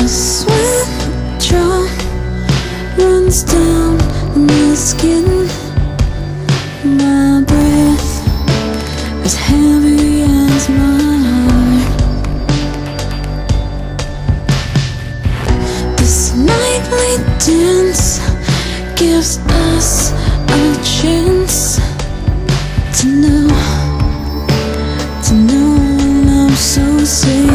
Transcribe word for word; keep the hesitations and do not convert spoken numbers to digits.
A sweat drop runs down my skin. My breath as heavy as my heart. This nightly dance gives us a chance to know, to know I'm so safe.